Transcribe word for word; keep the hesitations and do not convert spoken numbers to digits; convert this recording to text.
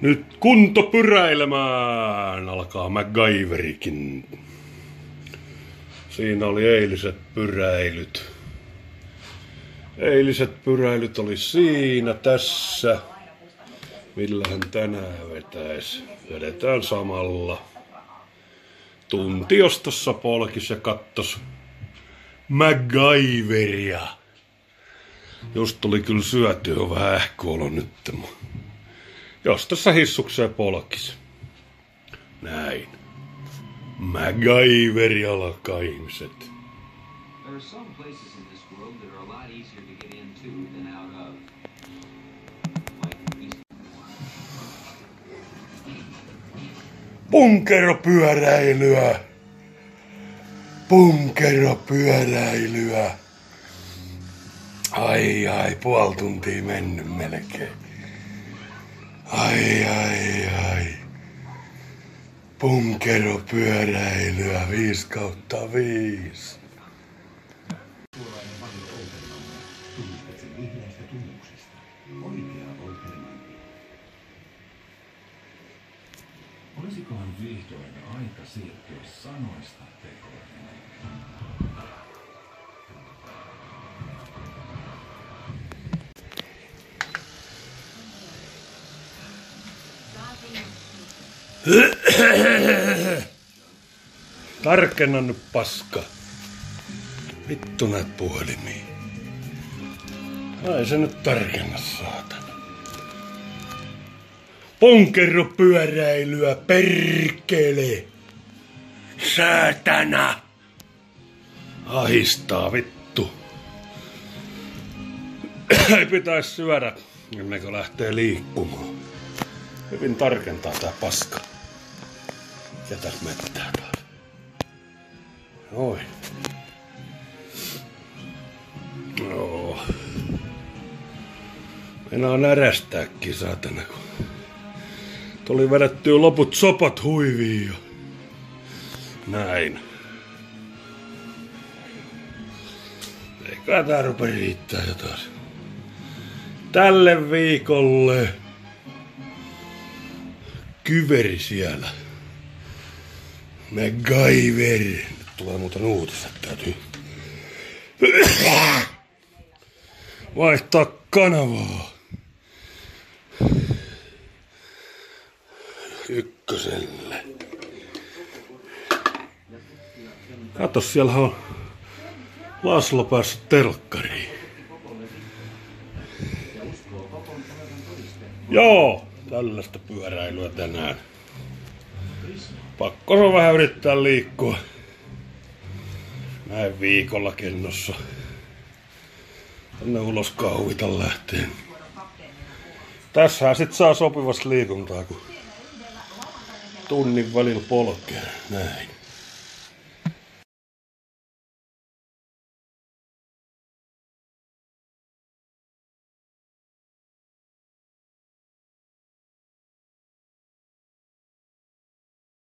Nyt kunto pyräilemään, alkaa MacGyverikin. Siinä oli eiliset pyräilyt. Eiliset pyräilyt oli siinä, tässä. Millähän tänään vetäis? Vedetään samalla. Tunti jos tossa polkis ja kattos MacGyveria. Just tuli kyllä syötyä, on vähän ähkuolo nyt. Jos tässä hissukseen polkis. Näin. MacGyveri alkaa, ihmiset. Punkeropyöräilyä. Punkeropyöräilyä. Ai ai, puoli tuntia mennyt melkein. Ai ai ai. Punkeropyöräilyä viisi kautta viisi. Olisikohan vihdoin aika siirtyä sanoista tekoihin? Tarkenna nyt, paska. Vittu näet puhelimia. Ai se nyt tarkenna, saatana. Punkeropyöräilyä, perkele. Saatana. Ahistaa, vittu. Ei pitäis syödä ennen kuin lähtee liikkumaan. Hyvin tarkentaa tää paska. Jätäs mettää taas. Noin. Joo. Meinaa närästääkin, saatana, kun tuli vedettyä loput sopat huiviin jo. Näin. Eiköhän tää rupea riittää jotain. Tälle viikolle. Kyveri siellä. MacGyver. Nyt tulee muuten uutiset, täytyy vaihtaa kanavaa. Ykköselle. Kato, siellä on Laslo päässyt telkkariin. Joo, tällaista pyöräilyä tänään. Pakko on vähän yrittää liikkua. Näin viikolla kennossa. Tänne ulos kauhita lähteen. Tässähän sit saa sopivasti liikuntaa, kun tunnin välillä polkee. Näin.